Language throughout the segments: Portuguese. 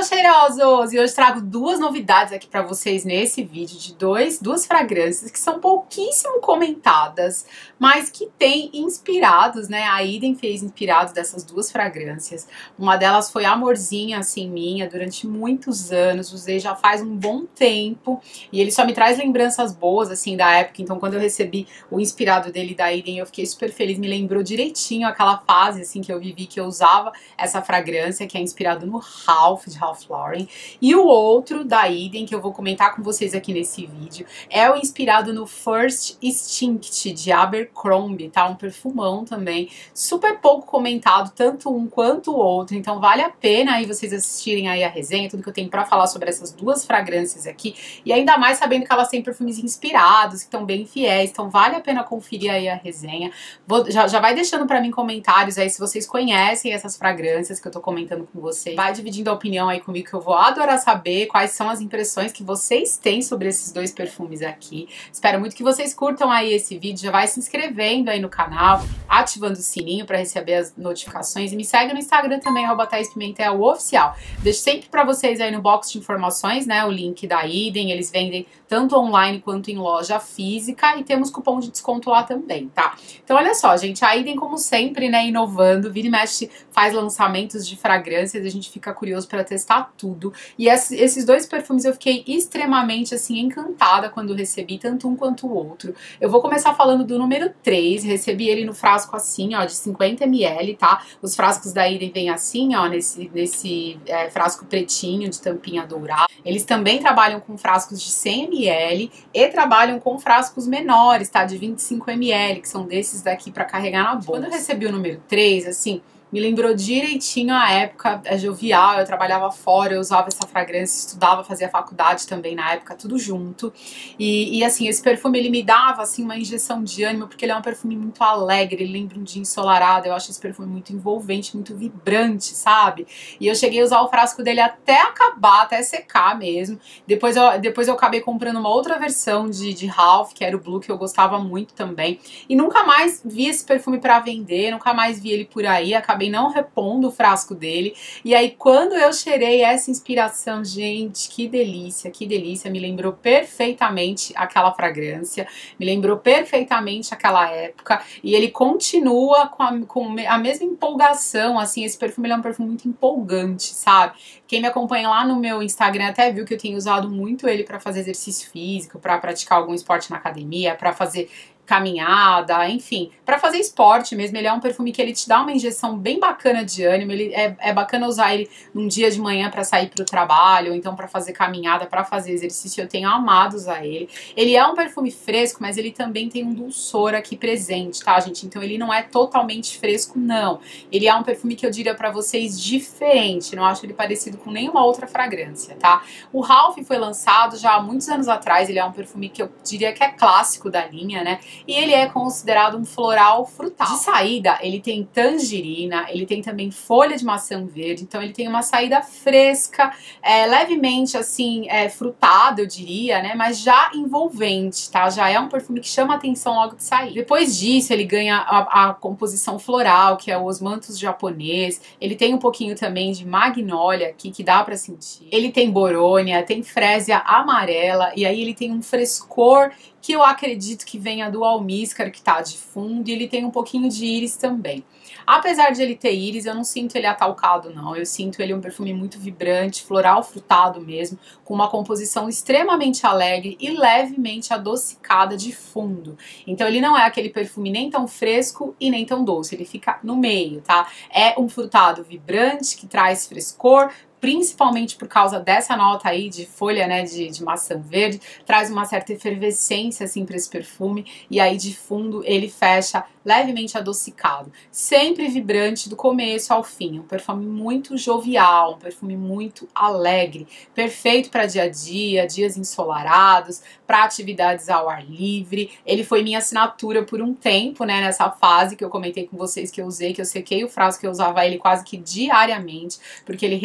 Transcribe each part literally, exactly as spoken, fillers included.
cheirosos! E hoje trago duas novidades aqui pra vocês nesse vídeo de dois, duas fragrâncias que são pouquíssimo comentadas, mas que tem inspirados, né? A Eden fez inspirados dessas duas fragrâncias. Uma delas foi Amorzinha, assim, minha, durante muitos anos, usei já faz um bom tempo, e ele só me traz lembranças boas, assim, da época. Então, quando eu recebi o inspirado dele da Eden, eu fiquei super feliz, me lembrou direitinho aquela fase, assim, que eu vivi, que eu usava essa fragrância, que é inspirado no Ralph, de Ralph Lauren. E o outro da Eden, que eu vou comentar com vocês aqui nesse vídeo, é o inspirado no First Instinct, de Abercrombie, tá? Um perfumão também, super pouco comentado, tanto um quanto o outro, então vale a pena aí vocês assistirem aí a resenha, tudo que eu tenho pra falar sobre essas duas fragrâncias aqui, e ainda mais sabendo que elas têm perfumes inspirados, que estão bem fiéis, então vale a pena conferir aí a resenha. Vou, já, já vai deixando pra mim comentários aí se vocês conhecem essas fragrâncias que eu tô comentando com vocês, vai dividindo a opinião aí comigo, que eu vou adorar saber quais são as impressões que vocês têm sobre esses dois perfumes aqui. Espero muito que vocês curtam aí esse vídeo, já vai se inscrevendo aí no canal, ativando o sininho para receber as notificações e me segue no Instagram também, arroba Thaís Pimentel oficial. Deixo sempre para vocês aí no box de informações, né, o link da Eden, eles vendem tanto online quanto em loja física e temos cupom de desconto lá também, tá? Então olha só, gente, a Eden, como sempre, né, inovando, vira e mexe, faz lançamentos de fragrâncias, a gente fica curioso para testar tudo. E esses dois perfumes eu fiquei extremamente, assim, encantada quando recebi, tanto um quanto o outro. Eu vou começar falando do número três, recebi ele no frasco assim, ó, de cinquenta mililitros, tá? Os frascos da Eden vêm assim, ó, nesse, nesse é, frasco pretinho de tampinha dourada. Eles também trabalham com frascos de cem mililitros e trabalham com frascos menores, tá? De vinte e cinco mililitros, que são desses daqui pra carregar na bolsa. Quando eu recebi o número três, assim, me lembrou direitinho a época jovial, eu trabalhava fora, eu usava essa fragrância, estudava, fazia faculdade também na época, tudo junto. E, e assim, esse perfume, ele me dava, assim, uma injeção de ânimo, porque ele é um perfume muito alegre, ele lembra um dia ensolarado, eu acho esse perfume muito envolvente, muito vibrante, sabe? E eu cheguei a usar o frasco dele até acabar, até secar mesmo. Depois eu, depois eu acabei comprando uma outra versão de, de Ralph, que era o Blue, que eu gostava muito também. E nunca mais vi esse perfume pra vender, nunca mais vi ele por aí, acabei não repondo o frasco dele, e aí quando eu cheirei essa inspiração, gente, que delícia, que delícia, me lembrou perfeitamente aquela fragrância, me lembrou perfeitamente aquela época, e ele continua com a, com a mesma empolgação, assim, esse perfume ele é um perfume muito empolgante, sabe? Quem me acompanha lá no meu Instagram até viu que eu tenho usado muito ele para fazer exercício físico, para praticar algum esporte na academia, para fazer caminhada, enfim, pra fazer esporte mesmo. Ele é um perfume que ele te dá uma injeção bem bacana de ânimo, ele é, é bacana usar ele num dia de manhã pra sair pro trabalho, ou então pra fazer caminhada, pra fazer exercício, eu tenho amado usar ele. Ele é um perfume fresco, mas ele também tem um dulçor aqui presente, tá, gente? Então ele não é totalmente fresco, não. Ele é um perfume que eu diria pra vocês diferente, não acho ele parecido com nenhuma outra fragrância, tá? O Ralph foi lançado já há muitos anos atrás, ele é um perfume que eu diria que é clássico da linha, né? E ele é considerado um floral frutal. De saída, ele tem tangerina, ele tem também folha de maçã verde, então ele tem uma saída fresca, é, levemente assim, é, frutada, eu diria, né? Mas já envolvente, tá? Já é um perfume que chama atenção logo de sair. Depois disso, ele ganha a, a composição floral, que é o osmanthus japonês. Ele tem um pouquinho também de magnólia aqui, que dá pra sentir. Ele tem borônia, tem frésia amarela, e aí ele tem um frescor que eu acredito que venha do almíscar, que tá de fundo, e ele tem um pouquinho de íris também. Apesar de ele ter íris, eu não sinto ele atalcado, não. Eu sinto ele um perfume muito vibrante, floral frutado mesmo, com uma composição extremamente alegre e levemente adocicada de fundo. Então ele não é aquele perfume nem tão fresco e nem tão doce, ele fica no meio, tá? É um frutado vibrante, que traz frescor, principalmente por causa dessa nota aí de folha, né, de, de maçã verde, traz uma certa efervescência, assim, para esse perfume, e aí de fundo ele fecha levemente adocicado, sempre vibrante do começo ao fim, um perfume muito jovial, um perfume muito alegre, perfeito para dia a dia, dias ensolarados, para atividades ao ar livre. Ele foi minha assinatura por um tempo, né, nessa fase que eu comentei com vocês que eu usei, que eu sequei o frasco, que eu usava ele quase que diariamente, porque ele realmente me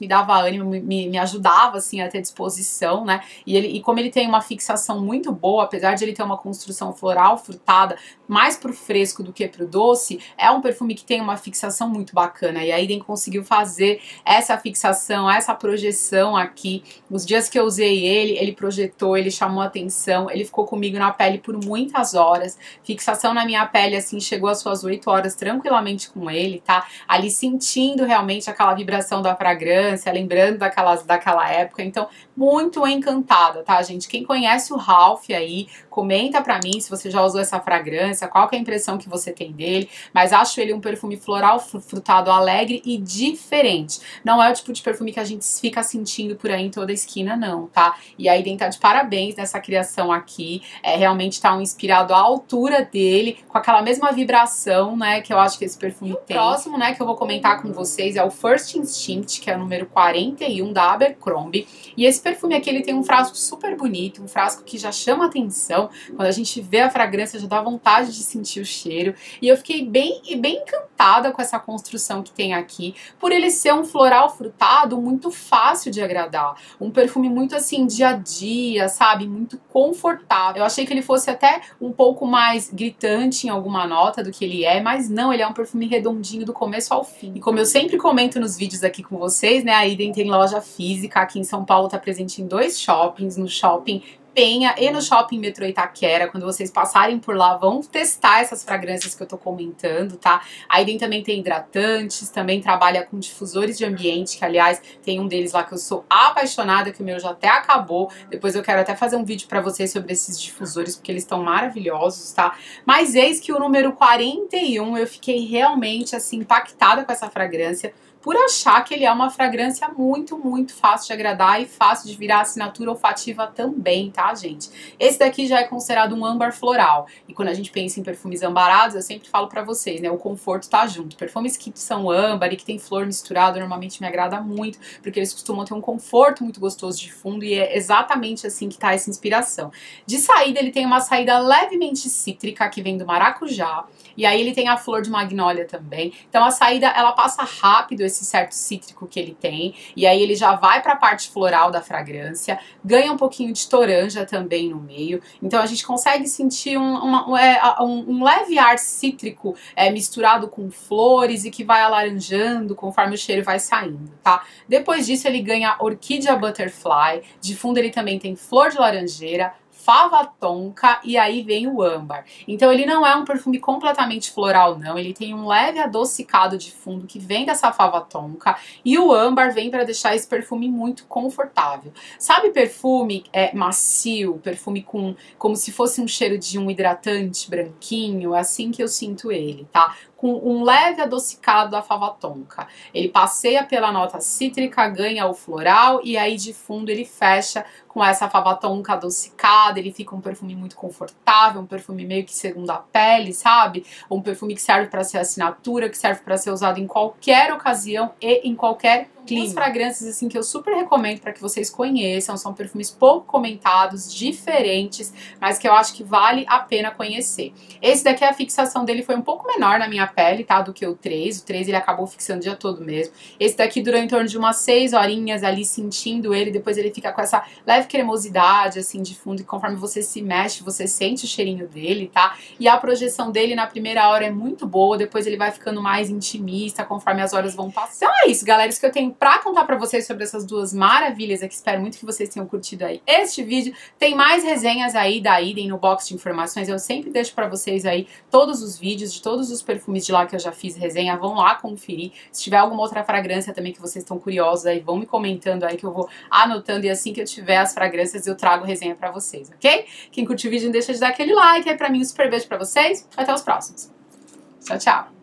me dava ânimo, me, me ajudava, assim, a ter disposição, né? E, ele, e como ele tem uma fixação muito boa, apesar de ele ter uma construção floral, frutada, mais pro fresco do que pro doce, é um perfume que tem uma fixação muito bacana. E a Eden conseguiu fazer essa fixação, essa projeção aqui. Os dias que eu usei ele, ele projetou, ele chamou atenção, ele ficou comigo na pele por muitas horas. Fixação na minha pele, assim, chegou às suas oito horas tranquilamente com ele, tá? Ali sentindo realmente aquela vibração da fragrância, lembrando daquelas, daquela época. Então, muito encantada, tá, gente? Quem conhece o Ralph aí, comenta pra mim se você já usou essa fragrância, qual que é a impressão que você tem dele, mas acho ele um perfume floral, frutado, alegre e diferente. Não é o tipo de perfume que a gente fica sentindo por aí em toda a esquina, não, tá? E a Eden tá de parabéns nessa criação aqui, é, realmente tá um inspirado à altura dele, com aquela mesma vibração, né, que eu acho que esse perfume e tem. O próximo, né, que eu vou comentar com vocês é o First Instinct, que é o número quarenta e um da Abercrombie, e esse perfume aqui, ele tem um frasco super bonito, um frasco que já chama atenção, quando a gente vê a fragrância já dá vontade de sentir o cheiro, e eu fiquei bem, bem encantada com essa construção que tem aqui, por ele ser um floral frutado muito fácil de agradar, um perfume muito assim, dia a dia, sabe, muito confortável. Eu achei que ele fosse até um pouco mais gritante em alguma nota do que ele é, mas não, ele é um perfume redondinho do começo ao fim. E como eu sempre comento nos vídeos aqui com vocês, né, a Eden tem loja física, aqui em São Paulo tá presente em dois shoppings, no shopping Penha e no Shopping Metrô Itaquera. Quando vocês passarem por lá, vão testar essas fragrâncias que eu tô comentando, tá? A Eden também tem hidratantes, também trabalha com difusores de ambiente, que aliás, tem um deles lá que eu sou apaixonada, que o meu já até acabou. Depois eu quero até fazer um vídeo pra vocês sobre esses difusores, porque eles estão maravilhosos, tá? Mas eis que o número quarenta e um, eu fiquei realmente, assim, impactada com essa fragrância, por achar que ele é uma fragrância muito, muito fácil de agradar e fácil de virar assinatura olfativa também, tá, gente? Esse daqui já é considerado um âmbar floral. E quando a gente pensa em perfumes ambarados, eu sempre falo pra vocês, né? O conforto tá junto. Perfumes que são âmbar e que tem flor misturada, normalmente me agrada muito, porque eles costumam ter um conforto muito gostoso de fundo e é exatamente assim que tá essa inspiração. De saída, ele tem uma saída levemente cítrica, que vem do maracujá. E aí ele tem a flor de magnólia também. Então a saída, ela passa rápido, esse certo cítrico que ele tem, e aí ele já vai para a parte floral da fragrância, ganha um pouquinho de toranja também no meio, então a gente consegue sentir um, uma, é, um, um leve ar cítrico é, misturado com flores e que vai alaranjando conforme o cheiro vai saindo, tá? Depois disso ele ganha orquídea butterfly, de fundo ele também tem flor de laranjeira, fava tonka e aí vem o âmbar. Então ele não é um perfume completamente floral não, ele tem um leve adocicado de fundo que vem dessa fava tonka e o âmbar vem para deixar esse perfume muito confortável. Sabe perfume é, macio, perfume com como se fosse um cheiro de um hidratante branquinho, é assim que eu sinto ele, tá? Com um leve adocicado da fava tonka. Ele passeia pela nota cítrica, ganha o floral e aí de fundo ele fecha com essa fava tonka adocicada, ele fica um perfume muito confortável, um perfume meio que segunda pele, sabe? Um perfume que serve para ser assinatura, que serve para ser usado em qualquer ocasião e em qualquer clima. Duas fragrâncias assim que eu super recomendo para que vocês conheçam, são perfumes pouco comentados, diferentes, mas que eu acho que vale a pena conhecer. Esse daqui, a fixação dele foi um pouco menor na minha pele, tá, do que o três, o três ele acabou fixando o dia todo mesmo. Esse daqui durou em torno de umas seis horinhas ali sentindo ele, depois ele fica com essa leve cremosidade assim de fundo e conforme você se mexe, você sente o cheirinho dele, tá? E a projeção dele na primeira hora é muito boa, depois ele vai ficando mais intimista conforme as horas vão passando. Então é isso, galera, isso que eu tenho pra contar pra vocês sobre essas duas maravilhas aqui. Espero muito que vocês tenham curtido aí este vídeo. Tem mais resenhas aí da Eden no box de informações. Eu sempre deixo pra vocês aí todos os vídeos de todos os perfumes de lá que eu já fiz resenha. Vão lá conferir. Se tiver alguma outra fragrância também que vocês estão curiosos aí, vão me comentando aí que eu vou anotando. E assim que eu tiver as fragrâncias, eu trago resenha pra vocês, ok? Quem curtiu o vídeo não deixa de dar aquele like. Aí pra mim um super beijo pra vocês. Até os próximos. Tchau, tchau.